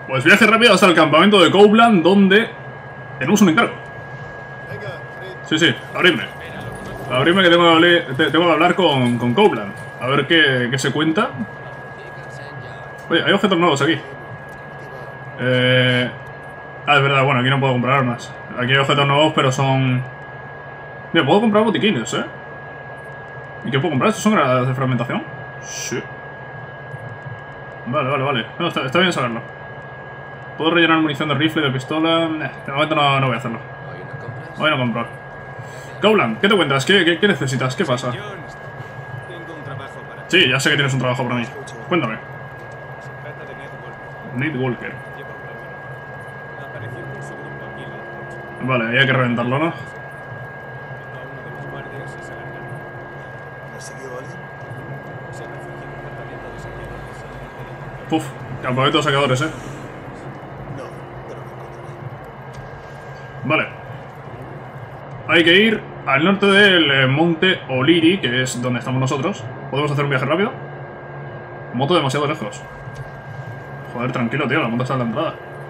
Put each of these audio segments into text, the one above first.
Pues viaje rápido hasta el campamento de Copeland, donde tenemos un encargo. Sí, sí, abridme. Abridme que tengo que hablar con Copeland. A ver qué se cuenta. Oye, hay objetos nuevos aquí. Ah, es verdad, bueno, aquí no puedo comprar armas. Aquí hay objetos nuevos, pero son... Mira, puedo comprar botiquines, ¿eh? ¿Y qué puedo comprar? ¿Estos son granadas de fragmentación? Sí. Vale. No, está bien saberlo. ¿Puedo rellenar munición de rifle y de pistola? De momento no voy a hacerlo. Hoy no compro. Copeland, ¿qué te cuentas? ¿Qué necesitas? ¿Qué pasa? Sí, ya sé que tienes un trabajo para mí. Cuéntame. Nate Walker. Vale, ahí hay que reventarlo, ¿no? Puf, campamento de saqueadores, ¿eh? Vale. Hay que ir al norte del monte O'Leary, que es donde estamos nosotros. ¿Podemos hacer un viaje rápido? Moto demasiado lejos. Joder, tranquilo, tío, la moto está en la entrada.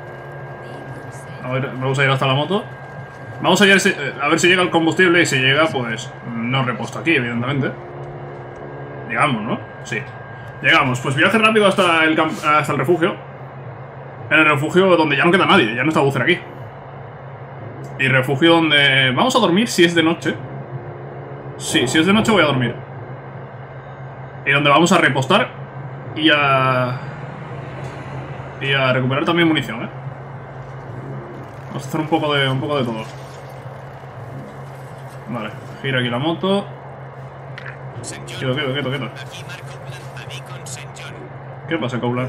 A ver, vamos a ir hasta la moto. Vamos a ir a ver si llega el combustible y si llega, pues no reposto aquí, evidentemente. Llegamos, ¿no? Sí. Llegamos, pues viaje rápido hasta el refugio. En el refugio donde ya no queda nadie, ya no está Boozer aquí. Y refugio donde... Vamos a dormir si es de noche. Sí, si es de noche voy a dormir. Y donde vamos a repostar y a recuperar también munición, ¿eh? Vamos a hacer un poco de todo. Vale, gira aquí la moto. Quieto. ¿Qué pasa, Copeland?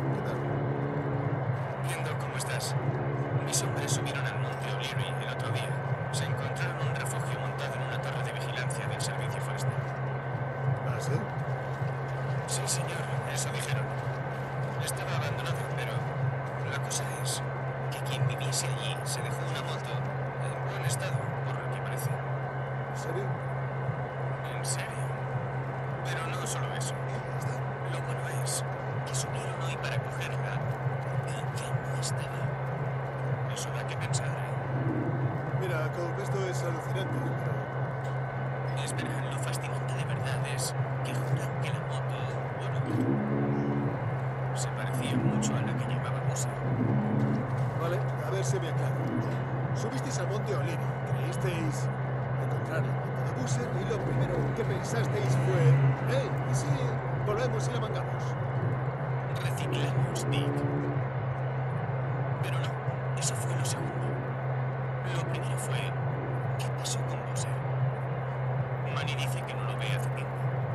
¿Cómo estás? Mis hombres subieron al monte O'Leary el otro día. Se encontraron un refugio montado en una torre de vigilancia del servicio forestal. ¿Ah, sí? Sí, señor, eso dijeron. Estaba abandonado, pero la cosa es que quien viviese allí se dejó una moto en buen estado, por lo que parece. ¿En serio? ¿En serio? Pero no solo eso. Lo bueno es que subieron hoy para cogerla y ya no estaba. Eso da que pensar, ¿eh? Mira, Cope, esto es alucinante, pero... Espera, lo fascinante de verdad es que juran que la moto, bueno, se parecía mucho a la que llevaba Boozer. Vale, a ver si me aclaro. Subisteis al monte O'Leary, creísteis encontrar la moto de Boozer y lo primero que pensasteis fue... ¡Hey! ¿Y si volvemos y la mangamos? Reciclamos, Dick. Pero no, eso fue lo segundo. Lo primero fue... ¿qué pasó con Boozer? Manny dice que no lo ve hace tiempo.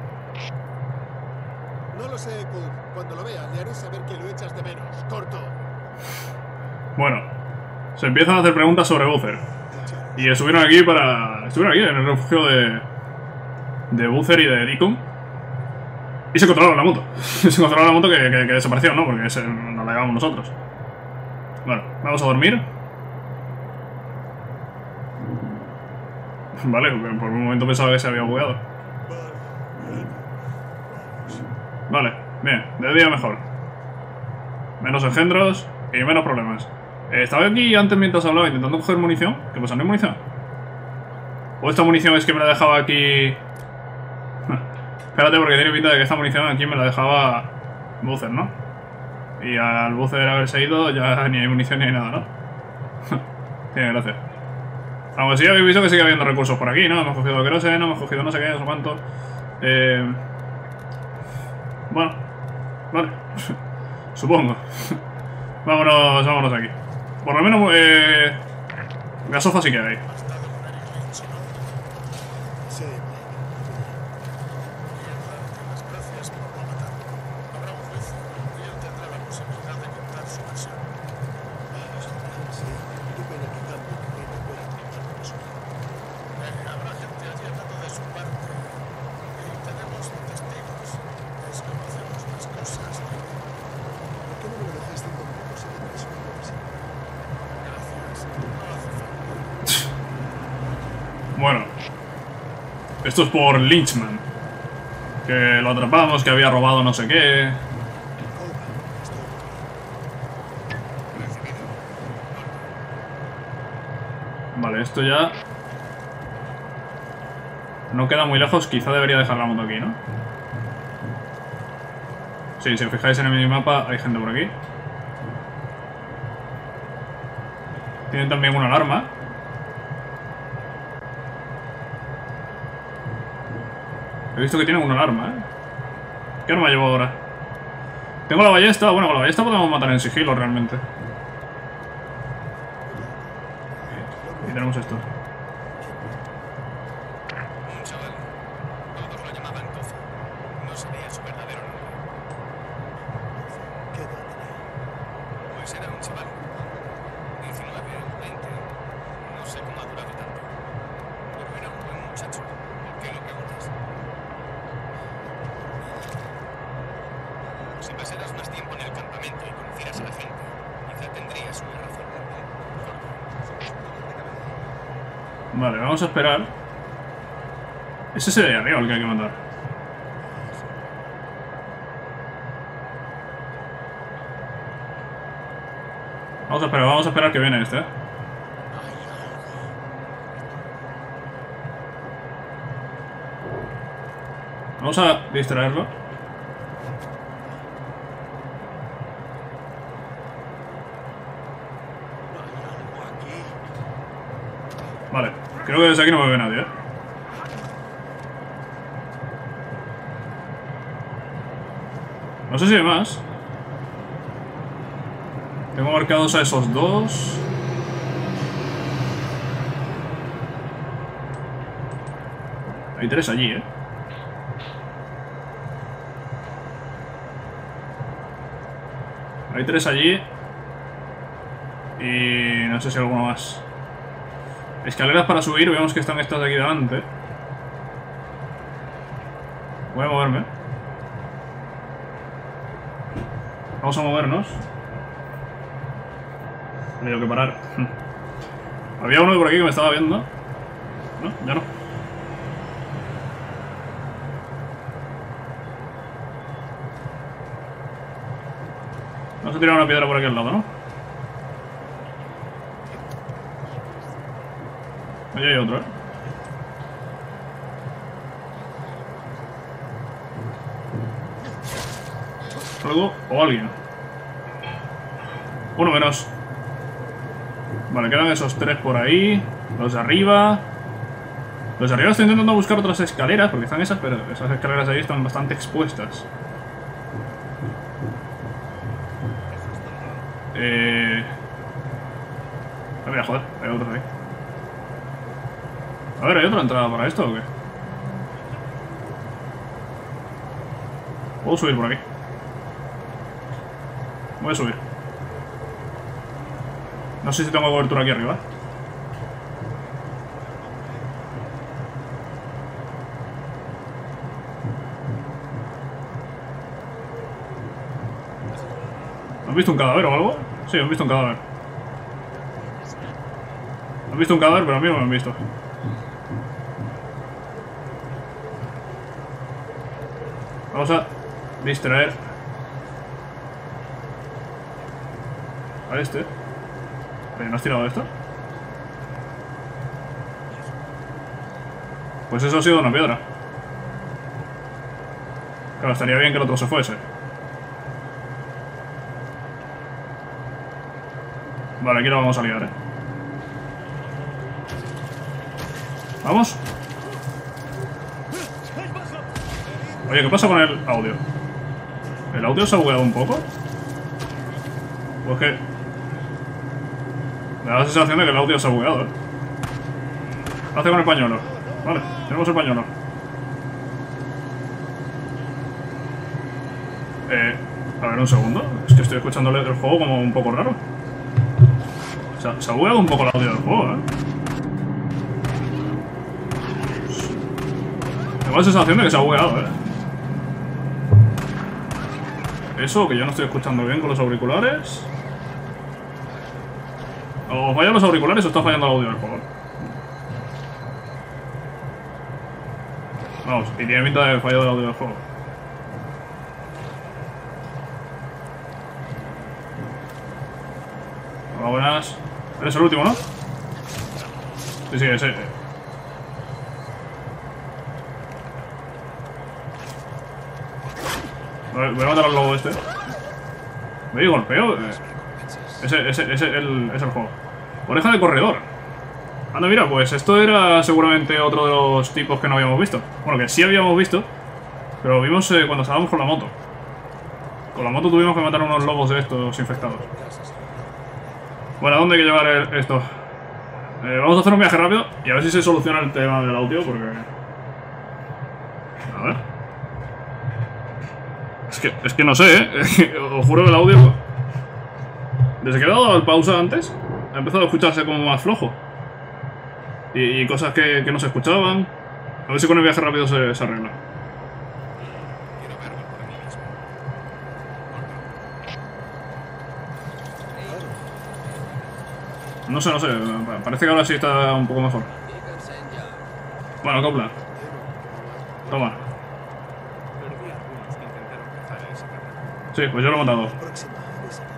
No lo sé, Cope. Cuando lo veas, le haré saber que lo echas de menos. ¡Corto! Bueno, se empiezan a hacer preguntas sobre Boozer. Y estuvieron aquí en el refugio de Boozer y de Deacon. Y se controlaron la moto. Se controlaron la moto que desapareció, ¿no? Porque nos la llevamos nosotros. Bueno, vamos a dormir. Vale, por un momento pensaba que se había bugueado. Vale, bien, de día mejor. Menos engendros y menos problemas. Estaba aquí antes mientras hablaba intentando coger munición. ¿Qué pasa? ¿No hay munición? ¿O esta munición es que me la dejaba aquí? Espérate, porque tiene pinta de que esta munición aquí me la dejaba Boozer, ¿no? Y al Boozer haberse ido ya ni hay munición ni hay nada, ¿no? Tiene gracia. Aunque sí habéis visto que sigue habiendo recursos por aquí, ¿no? Hemos cogido queroseno, hemos cogido no sé qué, no sé cuánto. Bueno, vale. Supongo. Vámonos de aquí. Por lo menos gasofa sí que hay. Sí. Gracias por no matar. Habrá un juicio y él tendrá la posibilidad de contar su versión. Sí, qué pena que tanto que no pueda contar con nosotros. Habrá gente allí hablando de su parte. Y tenemos testigos. Desconocemos las cosas. ¿Por qué no me lo dejaste en domingo si te parece una cosa? Gracias. No hace falta. Bueno. Esto es por Lynchman. Que lo atrapamos, que había robado no sé qué. Vale, esto ya... no queda muy lejos, quizá debería dejar la moto aquí, ¿no? Sí, si os fijáis en el minimapa hay gente por aquí. Tienen también una alarma. He visto que tienen una alarma, ¿eh? ¿Qué arma llevo ahora? Tengo la ballesta. Bueno, con la ballesta podemos matar en sigilo realmente. Y tenemos esto. Un chaval. Todos lo llamaban Cozo. No sabía su verdadero nombre. ¿Qué edad tenía? Pues era un chaval. 19 o 20. No sé cómo ha durado tanto. Pero era un buen muchacho. ¿Por qué lo preguntas? Si pasaras más tiempo en el campamento y conocieras a la gente, quizá tendrías una razón. Vale, vamos a esperar. Es ese de arriba el que hay que matar. Vamos a esperar que viene este, ¿eh? Vamos a distraerlo. Vale, creo que desde aquí no me ve nadie, ¿eh? No sé si hay más. Tengo marcados a esos dos. Hay tres allí, ¿eh? Hay tres allí. Y no sé si alguno más. Escaleras para subir, vemos que están estas de aquí delante. Voy a moverme. Vamos a movernos. He tenido que parar. Había uno por aquí que me estaba viendo. No, ya no. Vamos a tirar una piedra por aquí al lado, ¿no? Allí hay otro, ¿eh? ¿Algo o alguien? Uno menos. Vale, quedan esos tres por ahí. Los de arriba. Los de arriba estoy intentando buscar otras escaleras, porque están esas, pero esas escaleras de ahí están bastante expuestas. Ah, mira, joder, hay otros ahí. A ver, ¿hay otra entrada para esto o qué? Puedo subir por aquí. Voy a subir. No sé si tengo cobertura aquí arriba. ¿Has visto un cadáver o algo? Sí, he visto un cadáver. ¿Has visto un cadáver? Pero a mí no me han visto. Vamos a distraer a este. Oye, ¿no has tirado esto? Pues eso ha sido una piedra. Claro, estaría bien que el otro se fuese. Vale, aquí lo vamos a liar, ¿eh? ¿Vamos? Oye, ¿qué pasa con el audio? ¿El audio se ha bugueado un poco? Pues que... me da la sensación de que el audio se ha bugueado, ¿eh? Hace con el pañuelo. Vale, tenemos el pañuelo. A ver, un segundo. Es que estoy escuchando el juego como un poco raro. Se ha bugueado un poco el audio del juego, ¿eh? Tengo la sensación de que se ha bugueado, ¿eh? Eso, que yo no estoy escuchando bien con los auriculares. O fallan los auriculares o está fallando el audio del juego. Vamos, y tiene pinta de fallo del audio del juego. Hola, buenas. Eres el último, ¿no? Sí, sí, ese. Voy a matar al lobo este. Me golpeo. Ese es el juego. Oreja de corredor. Anda, mira, pues esto era seguramente otro de los tipos que no habíamos visto. Bueno, que sí habíamos visto, pero lo vimos cuando estábamos con la moto. Con la moto tuvimos que matar a unos lobos de estos infectados. Bueno, ¿a dónde hay que llevar esto? Vamos a hacer un viaje rápido y a ver si se soluciona el tema del audio, porque... A ver... Es que no sé, ¿eh? Os juro que el audio... Desde que he dado la pausa antes, ha empezado a escucharse como más flojo. Y cosas que no se escuchaban. A ver si con el viaje rápido se arregla. Quiero verlo por mí mismo. No sé. Parece que ahora sí está un poco mejor. Bueno, copla. Toma. Perdí a algunos que intentaron cazar a ese cabrón. Sí, pues yo lo he matado. Próxima vez a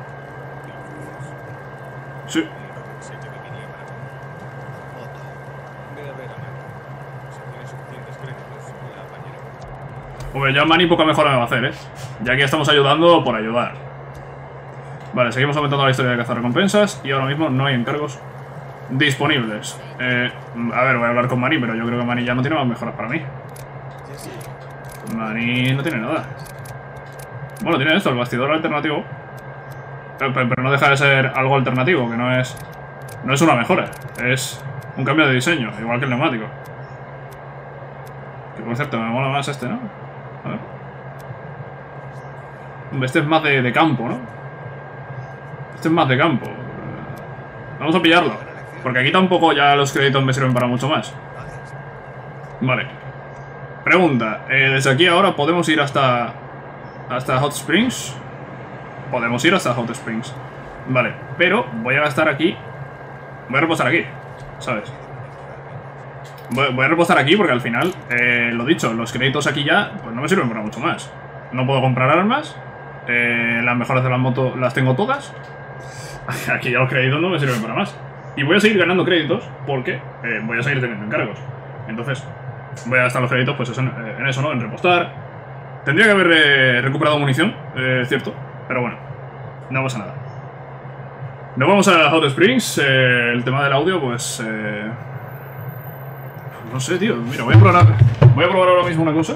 Sí. Pensé que me venía para ti. Ve a ver a Manny. Si tiene suficientes créditos, la apañaré. Hombre, ya Manny poca mejora me va a hacer, ¿eh? Ya que estamos ayudando por ayudar. Vale, seguimos aumentando la historia de cazar recompensas y ahora mismo no hay encargos disponibles. A ver, voy a hablar con Manny, pero yo creo que Manny ya no tiene más mejoras para mí. Manny no tiene nada. Bueno, tiene esto, el bastidor alternativo. Pero no deja de ser algo alternativo, que no es una mejora. Es un cambio de diseño, igual que el neumático. Que por cierto, me mola más este, ¿no? A ver. Este es más de campo, ¿no? Este es más de campo. Vamos a pillarlo. Porque aquí tampoco ya los créditos me sirven para mucho más. Vale. Pregunta. Desde aquí ahora podemos ir hasta Hot Springs. Podemos ir hasta Hot Springs. Vale, pero voy a gastar aquí. Voy a reposar aquí, ¿sabes? Voy a reposar aquí porque al final, lo dicho, los créditos aquí ya pues no me sirven para mucho más. No puedo comprar armas. Las mejoras de la moto las tengo todas. Aquí ya los créditos no me sirven para más. Y voy a seguir ganando créditos porque voy a seguir teniendo encargos. Entonces, voy a gastar los créditos pues en eso, ¿no? En repostar. Tendría que haber recuperado munición, cierto. Pero bueno, no pasa nada. Nos vamos a Hot Springs. El tema del audio, pues... no sé, tío. Mira, voy a probar ahora mismo una cosa.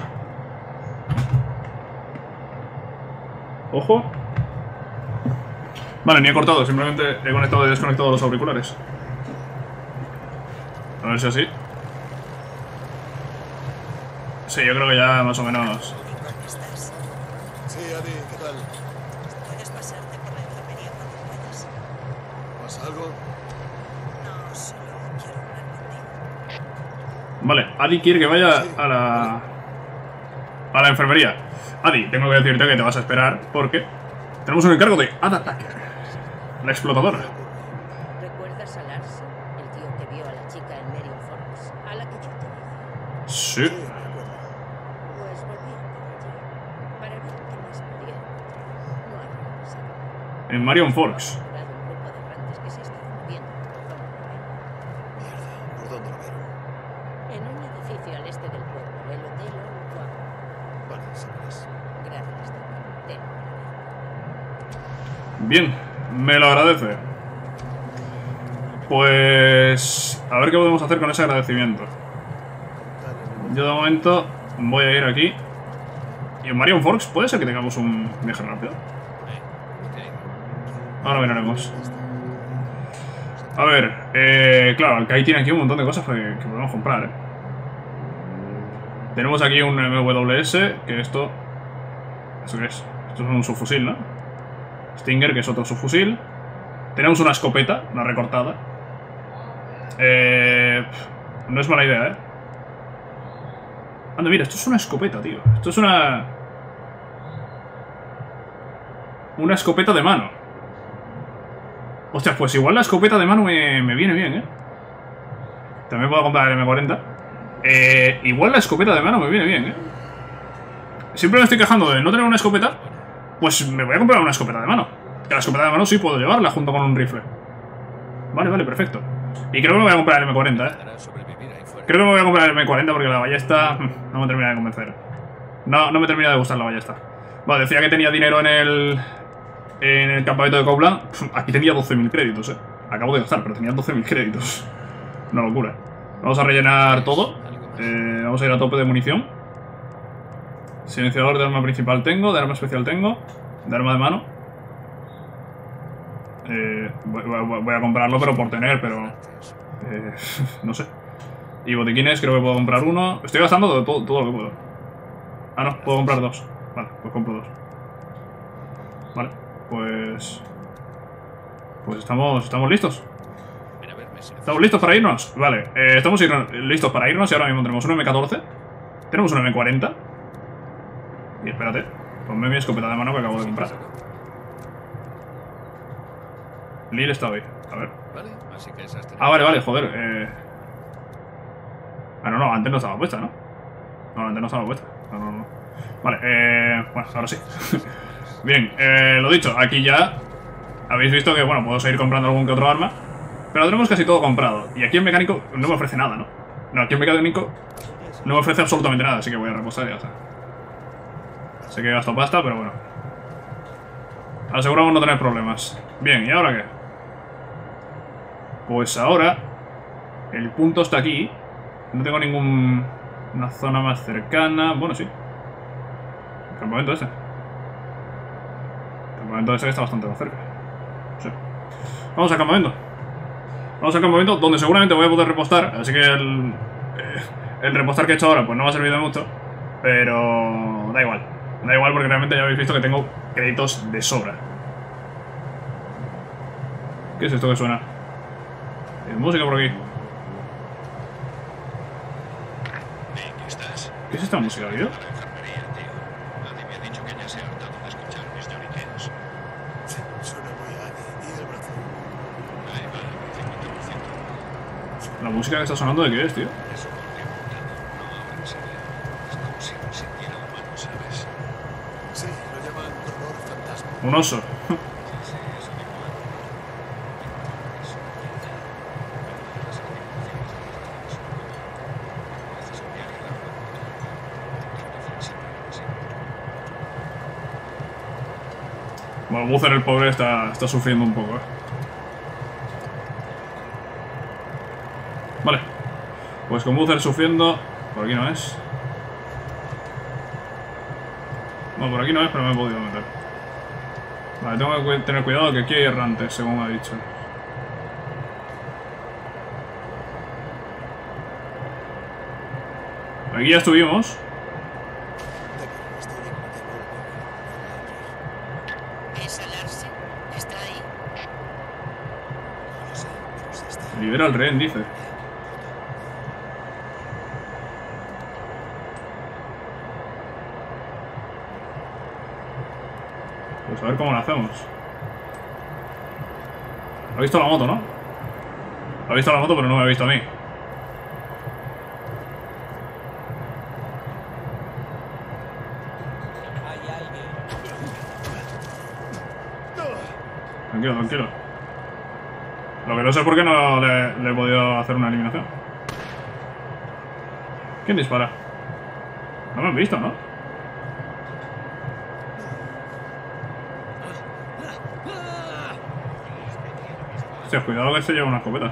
Ojo. Vale, ni he cortado, simplemente he conectado y desconectado los auriculares. A ver si así. Sí, yo creo que ya más o menos... ¿Dónde estás? Sí, Adi, ¿qué tal? ¿Puedes pasarte por la enfermería cuando puedas? ¿Pasa algo? No, solo quiero hablar contigo. Vale, Adi quiere que vaya a la enfermería. Adi, tengo que decirte que te vas a esperar porque tenemos un encargo de Ada Tucker, la explotadora. ¿Recuerdas a Lars, el tío que vio a la chica en Marion Forks? A la que yo te dije. Sí. Sí, me acuerdo. Pues volví a por ella. Para ver qué más podía encontrar. No ha regresado. En Marion Forks. Ha capturado un grupo de errantes que se está moviendo por la zona de Marion. Mierda, ¿por dónde lo vieron? En un edificio al este del pueblo, el Hotel Old. Vale, señores. Gracias, David. Ten. Bien, me lo agradece. Pues... a ver qué podemos hacer con ese agradecimiento. Yo de momento voy a ir aquí. Y en Marion Forks puede ser que tengamos un viaje rápido. Ahora miraremos. A ver, claro, el Kai tiene aquí un montón de cosas que podemos comprar, ¿eh? Tenemos aquí un MWS, que esto... ¿Esto qué es? Esto es un subfusil, ¿no? Stinger, que es otro subfusil. Tenemos una escopeta, una recortada. No es mala idea, ¿eh? Anda, mira, esto es una escopeta, tío. Esto es una escopeta de mano. Hostia, pues igual la escopeta de mano me viene bien, ¿eh? También puedo comprar el M40. Igual la escopeta de mano me viene bien, ¿eh? Siempre me estoy quejando de no tener una escopeta. Pues me voy a comprar una escopeta de mano. Que la escopeta de mano sí puedo llevarla junto con un rifle. Vale, vale, perfecto. Y creo que me voy a comprar el M40, Para sobrevivir ahí fuera. Creo que me voy a comprar el M40 porque la ballesta no me termina de convencer. No me termina de gustar la ballesta. Bueno, decía que tenía dinero en el campamento de Copeland. Aquí tenía 12.000 créditos, Acabo de gastar, pero tenía 12.000 créditos. Una locura. Vamos a rellenar todo. Vamos a ir a tope de munición. Silenciador de arma principal tengo, de arma especial tengo, de arma de mano. Voy a comprarlo, pero por tener, pero... no sé. Y botiquines creo que puedo comprar uno. Estoy gastando todo lo que puedo. Ah, no, puedo comprar dos. Vale, pues compro dos. Vale, pues estamos listos. Ven a verme si ¿Estamos listos para irnos? Vale, estamos listos para irnos y ahora mismo tenemos un M14. Tenemos un M40. Y espérate, ponme mi escopeta de mano que acabo de comprar. Lil está hoy, a ver. Vale, así que esas Ah, vale, joder. Ah, no, antes no estaba puesta, ¿no? No, antes no estaba puesta. No. Vale, bueno, ahora sí. Bien, lo dicho, aquí ya habéis visto que, bueno, puedo seguir comprando algún que otro arma. Pero lo tenemos casi todo comprado. Y aquí el mecánico no me ofrece nada, ¿no? No, aquí el mecánico no me ofrece absolutamente nada, así que voy a reposar y ya está. Sé que gasto pasta, pero bueno. Aseguramos no tener problemas. Bien, ¿y ahora qué? Pues ahora el punto está aquí. No tengo ninguna zona más cercana. Bueno, sí. El campamento ese. El campamento ese que está bastante más cerca. Sí. Vamos al campamento. Vamos al campamento donde seguramente voy a poder repostar. Así que el repostar que he hecho ahora pues no me ha servido de mucho. Pero da igual. Da igual porque realmente ya habéis visto que tengo créditos de sobra. ¿Qué es esto que suena? Música por aquí. ¿Qué estás? ¿Qué es esta música, tío? La enfermería, tío. Nadie me ha dicho que ya se ha hartado de escuchar mis lloriqueos. Suena muy a Adi. ¿Y el brazo? Ahí va, 50%. ¿La música que está sonando de qué es, tío? Eso podría montado. No, ahora en serio. Es como si me sintiera humano, ¿sabes? Sí, lo llaman dolor fantasma. Un oso. Sí, eso mismo. Bueno, Buzzer el pobre está sufriendo un poco, Vale. Pues con Buzzer sufriendo... Por aquí no es. Bueno, por aquí no es, pero me he podido meter. Vale, tengo que tener cuidado que aquí hay errantes, según ha dicho. Aquí ya estuvimos. Estoy en un ¿Es Larsen? ¿Está ahí? No lo sé, pero sí está. Libera al rehén, dice. Pues a ver cómo lo hacemos. Ha visto la moto, ¿no? Ha visto la moto, pero no me ha visto a mí. Tranquilo, tranquilo. Lo que no sé por qué no le he podido hacer una eliminación. ¿Quién dispara? No me han visto, ¿no? Hostia, cuidado que se lleva una escopeta.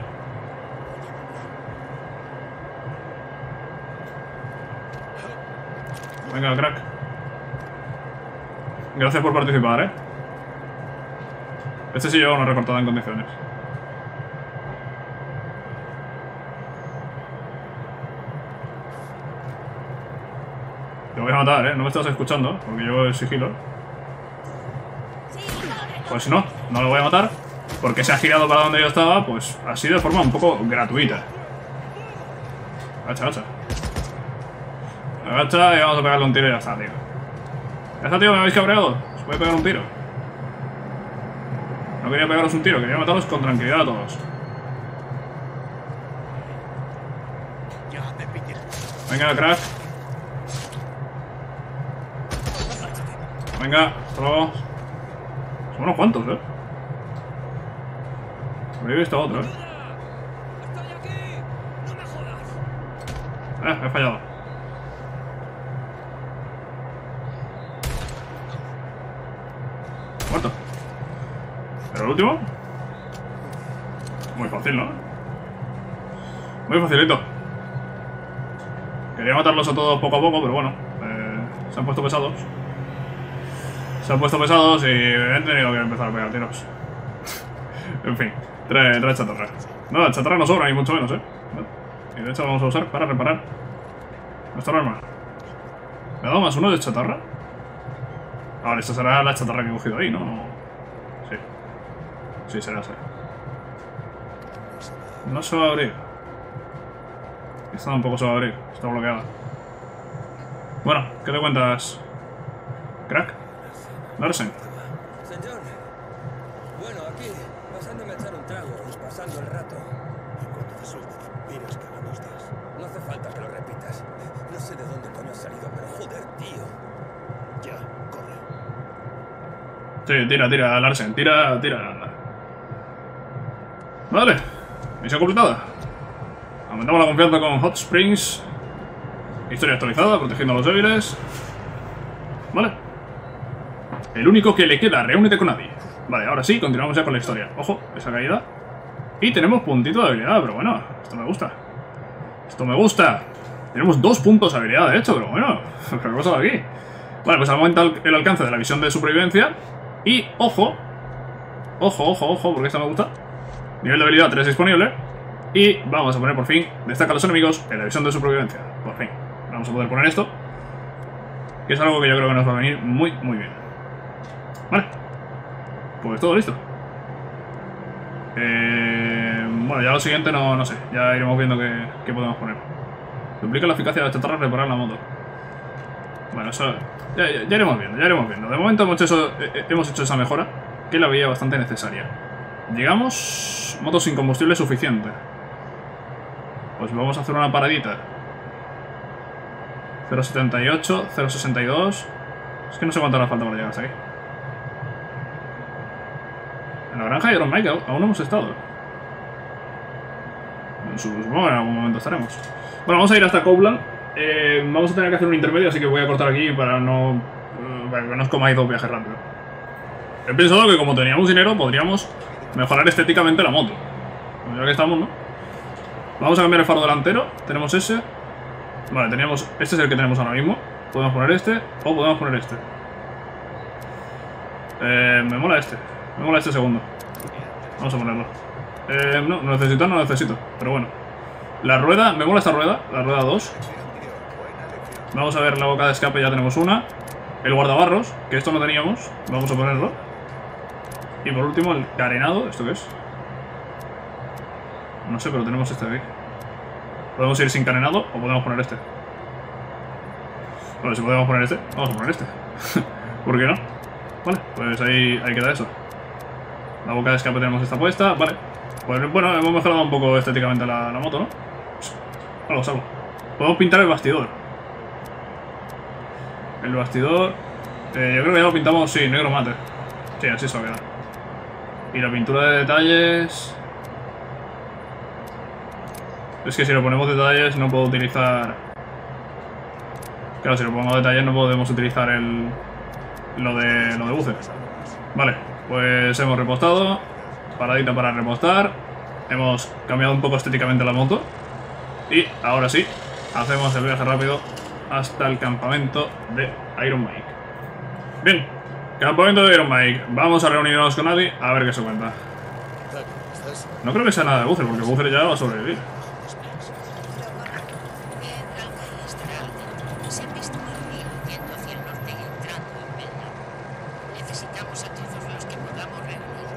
Venga, crack. Gracias por participar, Este sí lleva una recortada en condiciones. Te voy a matar, No me estás escuchando, porque llevo el sigilo. Pues no lo voy a matar. Porque se ha girado para donde yo estaba, pues así de forma un poco gratuita. Agacha, agacha. Agacha y vamos a pegarle un tiro y ya está, tío. Ya está, tío, me habéis cabreado. Os voy a pegar un tiro. No quería pegaros un tiro, quería mataros con tranquilidad a todos. Venga, crack. Venga, hasta luego. Son unos cuantos, Habría visto otro, He fallado. Muerto. ¿Pero el último? Muy fácil, ¿no? Muy facilito. Quería matarlos a todos poco a poco, pero bueno. Se han puesto pesados. Se han puesto pesados y he tenido que empezar a pegar tiros. En fin, trae chatarra. No, la chatarra no sobra, ni mucho menos, Y de hecho la vamos a usar para reparar nuestra arma. ¿Me ha dado más uno de chatarra? Ahora, esta será la chatarra que he cogido ahí, ¿no? Sí. Sí, será. No se va a abrir. Esta tampoco se va a abrir. Está bloqueada. Bueno, ¿qué te cuentas? ¿Crack? Larsen. Señor. Bueno, aquí, pasándome a echar un trago y pasando el rato. ¿Y cuánto te suelta de vampiros que nos das? No hace falta que lo repitas. No sé de dónde coño has salido, pero joder, tío. Ya, corre. Sí, tira, Larsen. Tira. Vale. Misión completada. Aumentamos la confianza con Hot Springs. Historia actualizada, protegiendo a los débiles. Vale. El único que le queda, reúnete con nadie. Vale, ahora sí, continuamos ya con la historia. Ojo, esa caída. Y tenemos puntito de habilidad, pero bueno, esto me gusta. Esto me gusta. Tenemos 2 puntos de habilidad, de hecho, pero bueno. ¿Qué ha pasado aquí? Vale, pues aumenta el alcance de la visión de supervivencia. Y, ojo, porque esta me gusta. Nivel de habilidad 3 disponible. Y vamos a poner por fin, destaca a los enemigos en la visión de supervivencia. Por fin. Vamos a poder poner esto. Que es algo que yo creo que nos va a venir muy bien. Vale. Pues todo listo. Bueno, ya lo siguiente no sé. Ya iremos viendo qué podemos poner. Duplica la eficacia de la chatarra al reparar la moto. Bueno, eso ya iremos viendo, De momento hemos hecho esa mejora, que la veía bastante necesaria. Llegamos... Moto sin combustible suficiente. Pues vamos a hacer una paradita. 0.78, 0.62... Es que no sé cuánto hará falta para llegar hasta aquí. En la granja de Iron Mike aún no hemos estado. Supongo que en algún momento estaremos. Bueno, vamos a ir hasta Copeland. Vamos a tener que hacer un intermedio, así que voy a cortar aquí para que no os comáis 2 viajes rápidos. He pensado que como teníamos dinero podríamos mejorar estéticamente la moto. Ya que estamos, ¿no? Vamos a cambiar el faro delantero. Tenemos ese. Vale, este es el que tenemos ahora mismo. Podemos poner este o podemos poner este. Me mola este segundo. Vamos a ponerlo. No necesito, pero bueno. La rueda, me mola esta rueda, la rueda 2. Vamos a ver la boca de escape, ya tenemos una. El guardabarros, que esto no teníamos, vamos a ponerlo. Y por último el carenado, ¿esto qué es? No sé, pero tenemos este de aquí. Podemos ir sin carenado o podemos poner este. Bueno, si podemos poner este, vamos a poner este. ¿Por qué no? Vale, pues ahí queda eso. La boca de escape tenemos esta puesta, vale. Pues bueno, hemos mejorado un poco estéticamente la moto, ¿no? Salvo. Podemos pintar el bastidor. El bastidor... yo creo que ya lo pintamos, sí, negro mate. Sí, así se va a quedar. Y la pintura de detalles... Es que si lo ponemos detalles no puedo utilizar... Claro, si lo pongo detalles no podemos utilizar lo de buce. Vale, pues hemos repostado. Paradita para repostar. Hemos cambiado un poco estéticamente la moto. Y ahora sí, hacemos el viaje rápido hasta el campamento de Iron Mike. Bien, campamento de Iron Mike. Vamos a reunirnos con Adi a ver qué se cuenta. No creo que sea nada de Buzzer, porque Buzzer ya va a sobrevivir. Se han visto dormir yendo hacia el norte y entrando en Belda. Necesitamos a todos los que podamos reunir.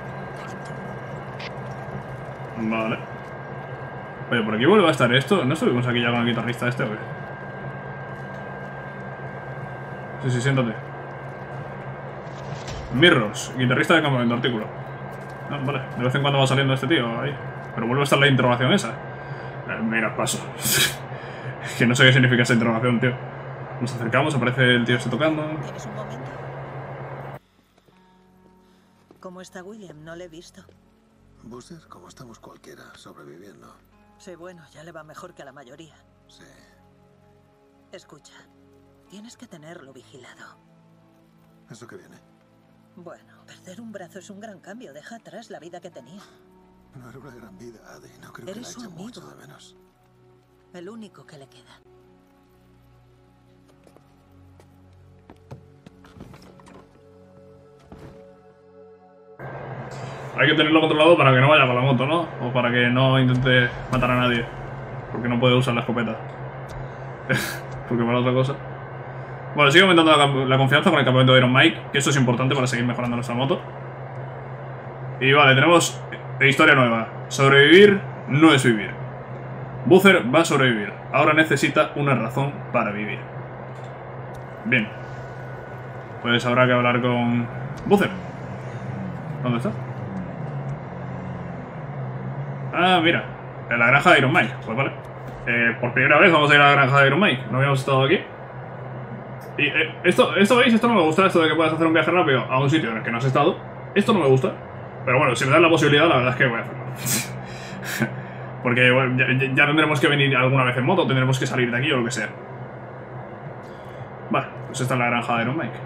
Corto. Vale. Oye, por aquí vuelve a estar esto. ¿No estuvimos aquí ya con el guitarrista este, güey? Sí, siéntate. Mirrors, guitarrista de campamento, artículo. Ah, vale, de vez en cuando va saliendo este tío ahí. Pero vuelve a estar la interrogación esa. Mira, paso. Es que no sé qué significa esa interrogación, tío. Nos acercamos, aparece el tío este tocando. ¿Tienes un momento? ¿Cómo está William? No le he visto. Buzzer, como estamos cualquiera, sobreviviendo. Sí, bueno, ya le va mejor que a la mayoría. Sí. Escucha, tienes que tenerlo vigilado. ¿Eso qué viene? Bueno, perder un brazo es un gran cambio. Deja atrás la vida que tenía. No era una gran vida, Adi. No creo que Eres la su eche amigo. mucho de menos. El único que le queda. Hay que tenerlo controlado para que no vaya con la moto, ¿no? O para que no intente matar a nadie. Porque no puede usar la escopeta. Porque para otra cosa. Bueno, sigue aumentando la confianza con el campamento de Iron Mike, que eso es importante para seguir mejorando nuestra moto. Y vale, tenemos historia nueva. Sobrevivir no es vivir. Boozer va a sobrevivir. Ahora necesita una razón para vivir. Bien. Pues habrá que hablar con Boozer. ¿Dónde está? Ah, mira. En la granja de Iron Mike. Pues vale. Por primera vez vamos a ir a la granja de Iron Mike. No habíamos estado aquí. Y esto veis, esto no me gusta, esto de que puedas hacer un viaje rápido a un sitio en el que no has estado. Esto no me gusta. Pero bueno, si me dan la posibilidad, la verdad es que voy a hacerlo. Porque bueno, ya tendremos que venir alguna vez en moto, tendremos que salir de aquí o lo que sea. Vale, pues esta es la granja de Iron Mike.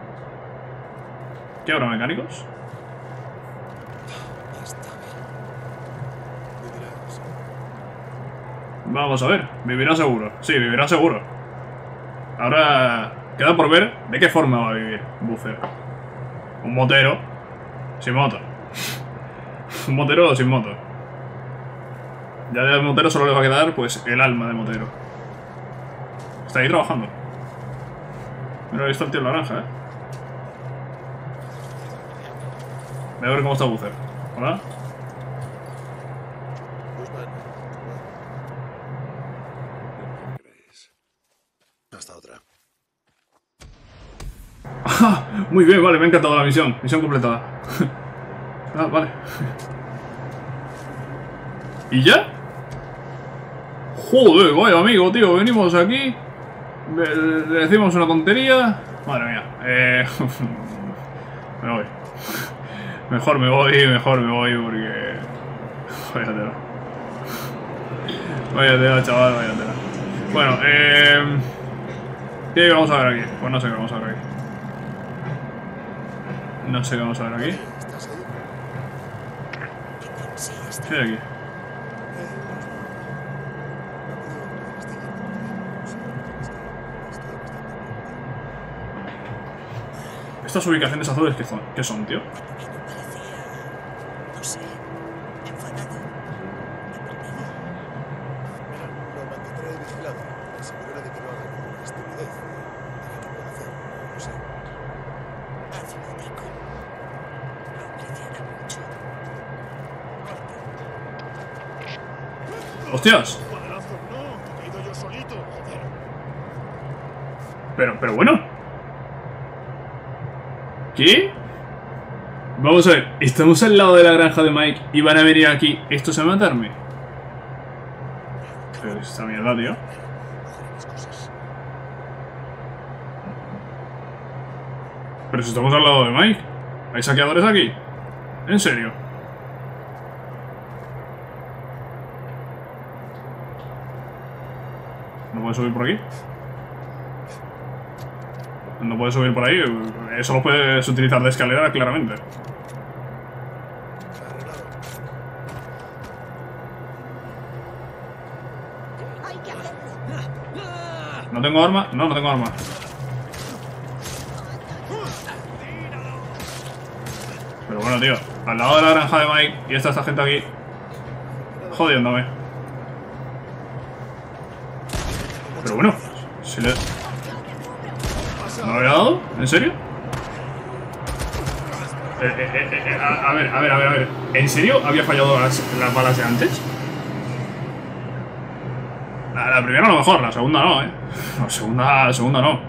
¿Qué habrá, mecánicos? Vamos a ver, vivirá seguro. Sí, vivirá seguro. Ahora queda por ver de qué forma va a vivir Boozer. Un motero sin moto. Un motero sin moto. Ya de motero solo le va a quedar pues el alma de motero. Está ahí trabajando. Mira, ahí está el tío en la granja, Voy a ver cómo está Boozer. Hola. Hasta otra. Ah, muy bien, vale, me ha encantado la misión. Misión completada. Ah, vale. ¿Y ya? Joder, vaya amigo, tío. Venimos aquí. Le decimos una tontería. Madre mía. Me voy. Mejor me voy porque... Vaya tela. Vaya tela, chaval, vaya tela. Bueno, ¿qué vamos a ver aquí? Pues no sé qué vamos a ver aquí. No sé qué vamos a ver aquí. ¿Estás ahí? ¿Qué hay aquí? Estas ubicaciones azules, ¿qué son, tío? No sé, enfadado, deprimido. Mira, lo mantendré vigilado. Me aseguraré de que no haga ninguna estupidez. Diré qué puedo hacer. No lo sé. Hazlo, Nico. Lo apreciará mucho. ¡Hostias! ¡Cuadrazo! ¡No! He ido yo solito, joder. Pero bueno. ¿Qué? Vamos a ver, estamos al lado de la granja de Mike y van a venir aquí estos a matarme. Pero esta mierda, tío. Cogeré mis cosas. Pero si estamos al lado de Mike. ¿Hay saqueadores aquí? ¿En serio? ¿No puedes subir por aquí? No puedes subir por ahí. Eso lo puedes utilizar de escalera claramente. ¿No tengo arma? No, no tengo arma. Pero bueno, tío. Al lado de la granja de Mike y está esta gente aquí jodiéndome. Pero bueno, si le... ¿No lo había dado? ¿En serio? A ver. ¿En serio había fallado las balas de antes? La primera a lo mejor, la segunda no, La segunda no.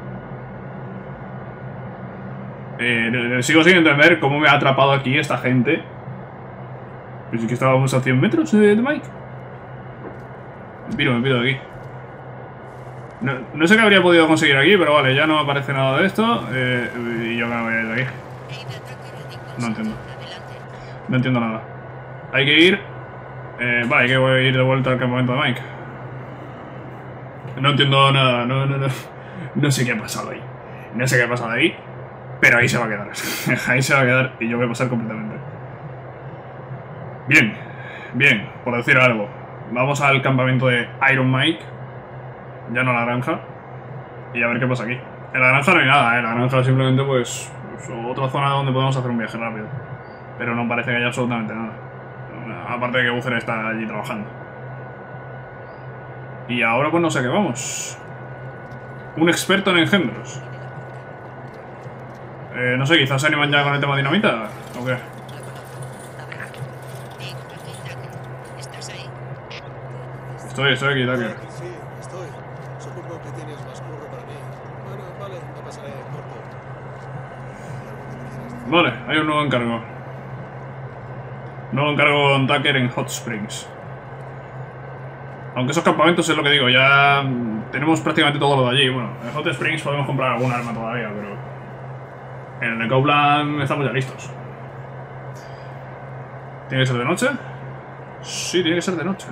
Sigo sin entender cómo me ha atrapado aquí esta gente. Pues es que estábamos a 100 metros de Mike. Me pido de aquí. No sé qué habría podido conseguir aquí, pero vale, ya no aparece nada de esto. Y yo me voy a ir de aquí. No entiendo. No entiendo nada. Hay que ir... vale, que voy a ir de vuelta al campamento de Mike. No entiendo nada, no sé qué ha pasado ahí. No sé qué ha pasado ahí, pero ahí se va a quedar. Ahí se va a quedar y yo voy a pasar completamente. Bien, bien, por decir algo. Vamos al campamento de Iron Mike, ya no a la granja, y a ver qué pasa aquí. En la granja no hay nada, la granja simplemente pues otra zona donde podemos hacer un viaje rápido. Pero no parece que haya absolutamente nada. Aparte de que Buzzer está allí trabajando. Y ahora pues no sé a qué vamos. Un experto en engendros. No sé, quizás se animan ya con el tema dinamita, ¿o qué? ¿Estás ahí? Estoy aquí, Tucker. Sí, estoy. Supongo que tienes más curro para mí. Bueno, vale, me pasaré corto. ¿Algo que me quieras decir? Vale, hay un nuevo encargo. Nuevo encargo con Tucker en Hot Springs. Aunque esos campamentos es lo que digo, ya tenemos prácticamente todo lo de allí. Bueno, en Hot Springs podemos comprar algún arma todavía, pero en el Cowland estamos ya listos. ¿Tiene que ser de noche? Sí, tiene que ser de noche.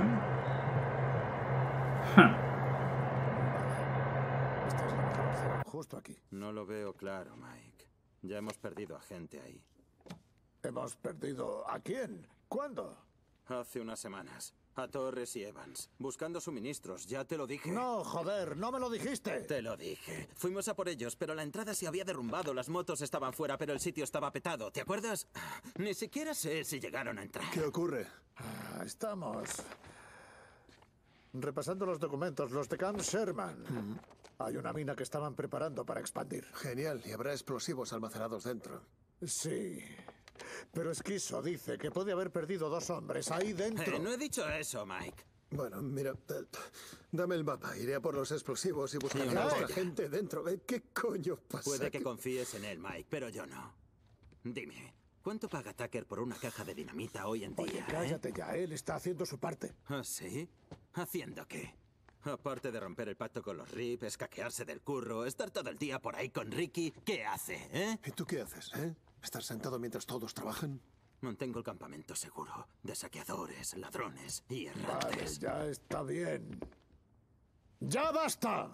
Esta es la mejor opción, justo aquí. No lo veo claro, Mike. Ya hemos perdido a gente ahí. ¿Hemos perdido a quién? ¿Cuándo? Hace unas semanas. A Torres y Evans. Buscando suministros, ya te lo dije. No, joder, no me lo dijiste. Te lo dije. Fuimos a por ellos, pero la entrada se había derrumbado. Las motos estaban fuera, pero el sitio estaba petado. ¿Te acuerdas? Ni siquiera sé si llegaron a entrar. ¿Qué ocurre? Estamos repasando los documentos, los de Camp Sherman. Hay una mina que estaban preparando para expandir. Genial, y habrá explosivos almacenados dentro. Sí. Pero Esquizo dice que puede haber perdido 2 hombres ahí dentro. No he dicho eso, Mike. Bueno, mira, dame el mapa. Iré a por los explosivos y buscaré una a esta olla. gente dentro. ¿Qué coño pasa? Puede que aquí? confíes en él, Mike, pero yo no. Dime, ¿cuánto paga Tucker por una caja de dinamita hoy en día? Oye, cállate ya, él está haciendo su parte. ¿Ah, sí? ¿Haciendo qué? Aparte de romper el pacto con los Rip, escaquearse del curro, estar todo el día por ahí con Ricky, ¿qué hace, ¿Y tú qué haces, ¿Estar sentado mientras todos trabajan? Mantengo el campamento seguro de saqueadores, ladrones y Vale, errantes. ya está bien. ¡Ya basta!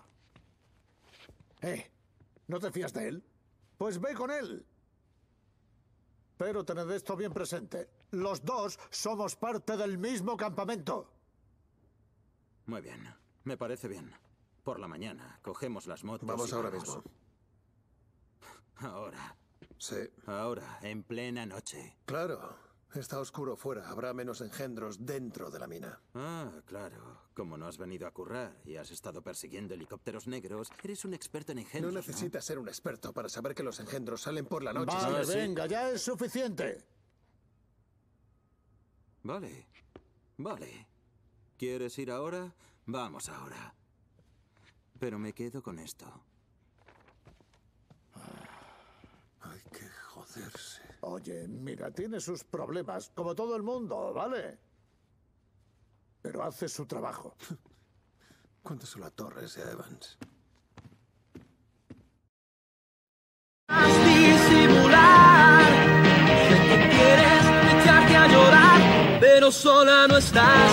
¿No te fías de él? Pues ve con él. Pero tened esto bien presente. Los 2 somos parte del mismo campamento. Muy bien, me parece bien. Por la mañana, cogemos las motos. Vamos y ahora vamos. mismo. Ahora. Sí. Ahora, en plena noche. Claro. Está oscuro fuera. Habrá menos engendros dentro de la mina. Ah, claro. Como no has venido a currar y has estado persiguiendo helicópteros negros, eres un experto en No engendros, necesitas ser un experto para saber que los engendros salen por la noche. Vale, Ah, sí. venga, ya es suficiente. Vale. Vale. ¿Quieres ir ahora? Vamos ahora. Pero me quedo con esto. Hay que joderse. Oye, mira, tiene sus problemas, como todo el mundo, ¿vale? Pero hace su trabajo. Cuéntaselo a Torres y a Evans. Disimular, sé que quieres echarte a llorar, pero sola no estás.